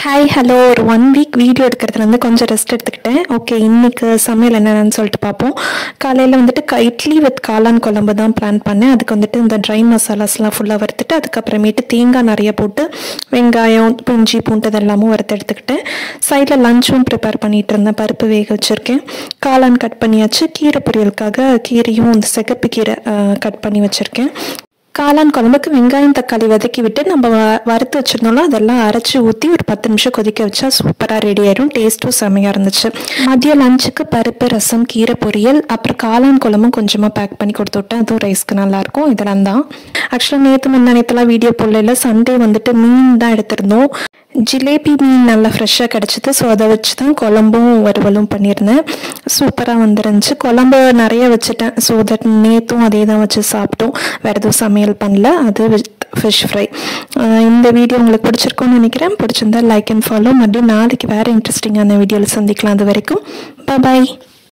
Hi hello ஒரு 1 week video எடுக்கிறதுல வந்து கொஞ்சம் ரெஸ்ட் எடுத்துக்கிட்டேன். ஓகே, இன்றைக்கி சமையல் என்னென்னு சொல்லிட்டு பார்ப்போம். காலையில் வந்துட்டு இட்லி வித் காளான் குழம்பு தான் பிளான் பண்ணேன். அதுக்கு வந்துட்டு இந்த ட்ரை மசாலாஸ்லாம் ஃபுல்லாக வறுத்துட்டு அதுக்கப்புறமேட்டு தேங்காய் நிறைய போட்டு வெங்காயம் இஞ்சி பூண்டு இதெல்லாமும் வறுத்து எடுத்துக்கிட்டேன். சைடில் லஞ்சும் ப்ரிப்பேர் பண்ணிகிட்டு இருந்தேன். பருப்பு வேக வச்சுருக்கேன். காளான் கட் பண்ணியாச்சு. கீரை பொரியலுக்காக கீரையும் இந்த சிகப்பு கீரை கட் பண்ணி வச்சுருக்கேன். காளான் குழம்புக்கு வெங்காயம் தக்காளி வதக்கி விட்டு நம்ம வறுத்து வச்சுருந்தோம்னா அதெல்லாம் அரைச்சி ஊற்றி ஒரு 10 நிமிஷம் கொதிக்க வச்சா சூப்பராக ரெடி ஆயிடும். டேஸ்ட்டும் செம்மையாக இருந்துச்சு. மதியம் லஞ்சுக்கு பருப்பு ரசம் கீரை பொரியல் அப்புறம் காளான் குழம்பும் கொஞ்சமாக பேக் பண்ணி கொடுத்து விட்டேன். அதுவும் ரைஸ்க்கு நல்லாயிருக்கும். இதெல்லாம் தான் ஆக்சுவலாக நேற்றுலாம் வீடியோ போடல. சண்டே வந்துட்டு மீன் தான் எடுத்திருந்தோம். ஜிலேபி மீன் நல்லா ஃப்ரெஷ்ஷாக கிடச்சிது. ஸோ அதை வச்சு தான் குழம்பும் வறுவலும் பண்ணியிருந்தேன். சூப்பராக வந்துருந்துச்சு. குழம்பு நிறைய வச்சுட்டேன். ஸோ தட் நேற்றும் அதே தான் வச்சு சாப்பிட்டோம். வேறு எதுவும் சமையல் பண்ணல. அது ஃபிஷ் ஃப்ரை. இந்த வீடியோ உங்களுக்கு பிடிச்சிருக்கும்னு நினைக்கிறேன். பிடிச்சிருந்தா லைக் அண்ட் ஃபாலோ. மறுபடியும் நாளைக்கு வேறு இன்ட்ரெஸ்டிங்கான வீடியோவில் சந்திக்கலாம். அது வரைக்கும் பாய்.